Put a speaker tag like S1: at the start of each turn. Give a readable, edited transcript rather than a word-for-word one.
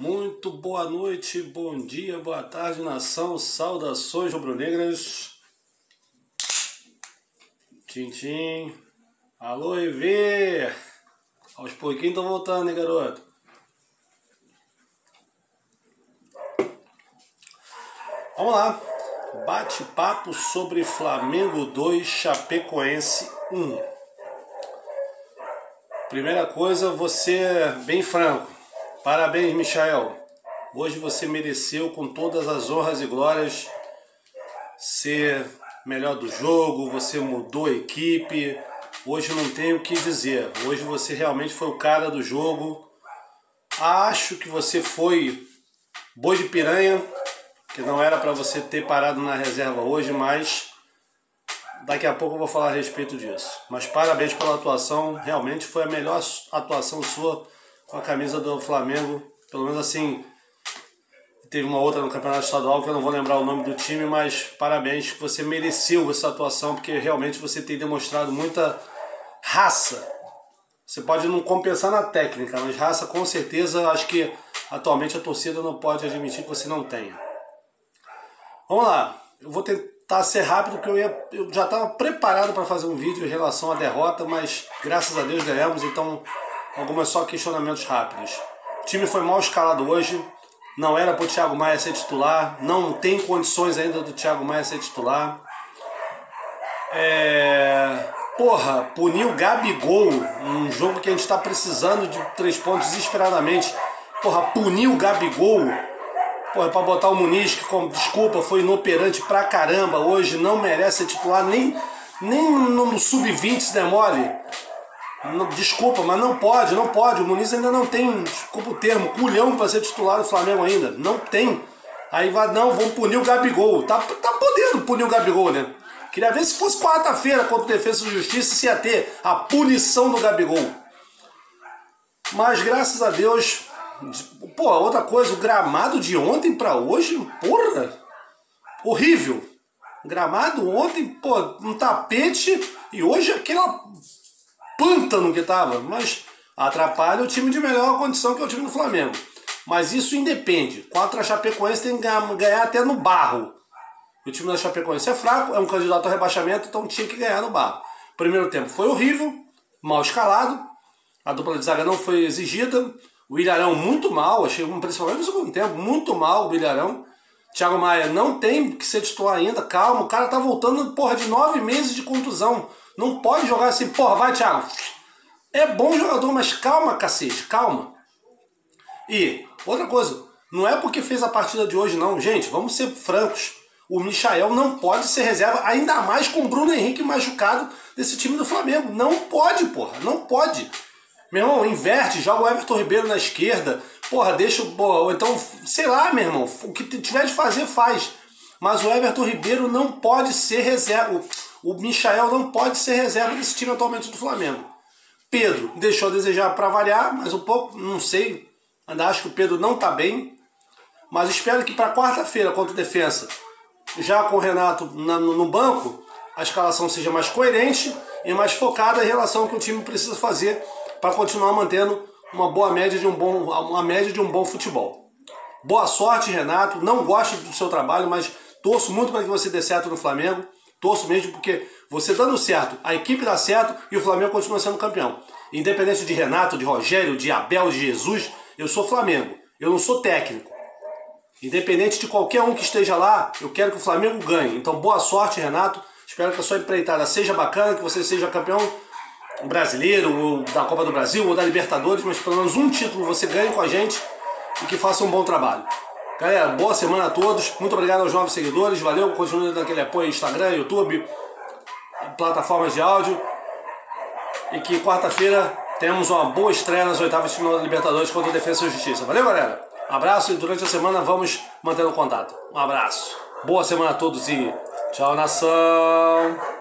S1: Muito boa noite, bom dia, boa tarde, nação, saudações rubro-negras. Tintim, alô EV, aos pouquinhos estão voltando, hein, garoto? Vamos lá, bate-papo sobre Flamengo 2, Chapecoense 1. Primeira coisa, você bem franco. Parabéns, Michael. Hoje você mereceu, com todas as honras e glórias, ser melhor do jogo. Você mudou a equipe. Hoje não tenho o que dizer. Hoje você realmente foi o cara do jogo. Acho que você foi boi de piranha, que não era para você ter parado na reserva hoje, mas daqui a pouco eu vou falar a respeito disso. Mas parabéns pela atuação. Realmente foi a melhor atuação sua com a camisa do Flamengo, pelo menos assim. Teve uma outra no Campeonato Estadual que eu não vou lembrar o nome do time, mas parabéns, você mereceu essa atuação, porque realmente você tem demonstrado muita raça. Você pode não compensar na técnica, mas raça com certeza, acho que atualmente a torcida não pode admitir que você não tenha. Vamos lá, eu vou tentar ser rápido, porque eu já estava preparado para fazer um vídeo em relação à derrota, mas graças a Deus ganhamos, então alguns só questionamentos rápidos. O time foi mal escalado hoje, não era para o Thiago Maia ser titular, não tem condições ainda do Thiago Maia ser titular. Punir o Gabigol, um jogo que a gente está precisando de 3 pontos desesperadamente. Punir o Gabigol, para botar o Muniz, que, desculpa, foi inoperante pra caramba hoje, não merece ser titular, nem no sub-20 se demole. Desculpa, mas não pode. O Muniz ainda não tem, desculpa o termo, culhão para ser titular do Flamengo ainda. Não tem. Aí vamos punir o Gabigol. Tá podendo punir o Gabigol, né? Queria ver se fosse quarta-feira contra o Defesa e Justiça se ia ter a punição do Gabigol. Mas graças a Deus. Outra coisa, o gramado de ontem para hoje, horrível. O gramado ontem, um tapete, e hoje aquela pântano que tava, mas atrapalha o time de melhor condição, que é o time do Flamengo. Mas isso independe. Contra a Chapecoense tem que ganhar até no barro. O time da Chapecoense é fraco, é um candidato ao rebaixamento, então tinha que ganhar no barro. Primeiro tempo foi horrível, mal escalado, a dupla de zaga não foi exigida, o Ilharão muito mal, achei, principalmente no segundo tempo, muito mal o Ilharão. Thiago Maia não tem que ser titular ainda, calma, o cara tá voltando, de 9 meses de contusão. Não pode jogar assim, vai, Thiago. É bom jogador, mas calma, cacete, calma. E outra coisa, não é porque fez a partida de hoje, não. Gente, vamos ser francos. O Michael não pode ser reserva, ainda mais com o Bruno Henrique machucado desse time do Flamengo. Não pode, não pode. Meu irmão, inverte, joga o Everton Ribeiro na esquerda. Deixa ou então, sei lá, meu irmão, o que tiver de fazer, faz. Mas o Everton Ribeiro não pode ser reserva. O Michael não pode ser reserva desse time atualmente do Flamengo. Pedro deixou a desejar para variar, mas um pouco, não sei. Ainda acho que o Pedro não está bem. Mas espero que para quarta-feira contra o Defensa, já com o Renato no banco, a escalação seja mais coerente e mais focada em relação ao que o time precisa fazer para continuar mantendo uma média de um bom futebol. Boa sorte, Renato. Não gosto do seu trabalho, mas torço muito para que você dê certo no Flamengo. Torço mesmo, porque você dando certo, a equipe dá certo e o Flamengo continua sendo campeão. Independente de Renato, de Rogério, de Abel, de Jesus, eu sou Flamengo. Eu não sou técnico. Independente de qualquer um que esteja lá, eu quero que o Flamengo ganhe. Então boa sorte, Renato. Espero que a sua empreitada seja bacana, que você seja campeão brasileiro, ou da Copa do Brasil, ou da Libertadores, mas pelo menos um título você ganhe com a gente e que faça um bom trabalho. Galera, boa semana a todos. Muito obrigado aos novos seguidores. Valeu, continue dando aquele apoio no Instagram, YouTube, plataformas de áudio. E que quarta-feira temos uma boa estreia nas oitavas de final da Libertadores contra a Defesa e Justiça. Valeu, galera. Abraço e durante a semana vamos mantendo contato. Um abraço. Boa semana a todos e tchau, nação.